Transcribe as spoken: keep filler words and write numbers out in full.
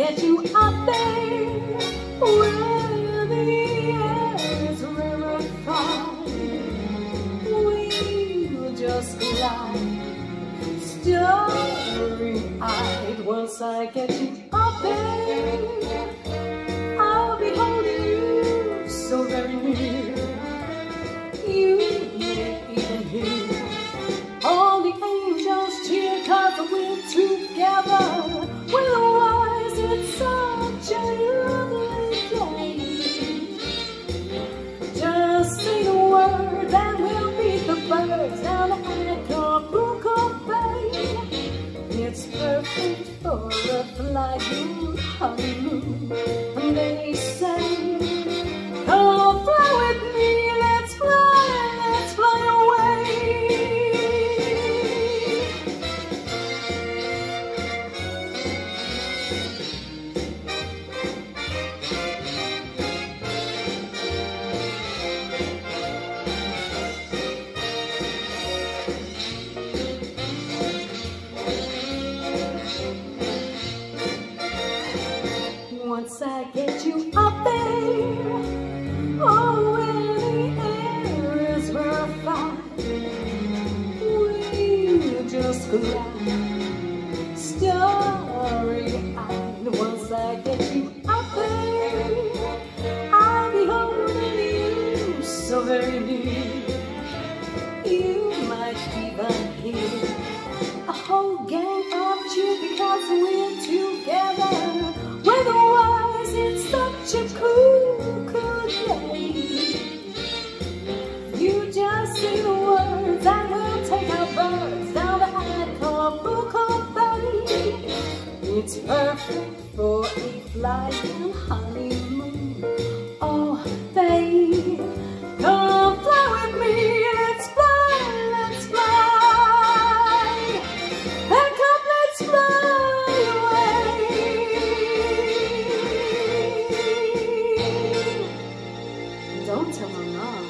get you up there where the air is rarefied. We'll just glide starry-eyed. Once I get you up there, I'll be holding you so very near. You may even hear all the angels cheer, 'cause we're together. Otherwise it's such a lovely day. Just say the word and we'll meet the birds down at Acapulco Bay. It's perfect for a flying honeymoon. And they say, come fly with me, let's fly, let's fly away. Once I get you up there, oh, where the air is rarefied, we'll just glide starry-eyed. Once I get you up there, I'll be holding you so very near. You might even hear a whole gang of cheer, because we're together. Otherwise it's such a cool, cool day. You just say the words and we'll take our birds down to Acapulco Bay. It's perfect for a flying honeymoon. Oh, babe, come fly with me, let's fly, let's fly. And come, let's fly away. Don't tell my mom.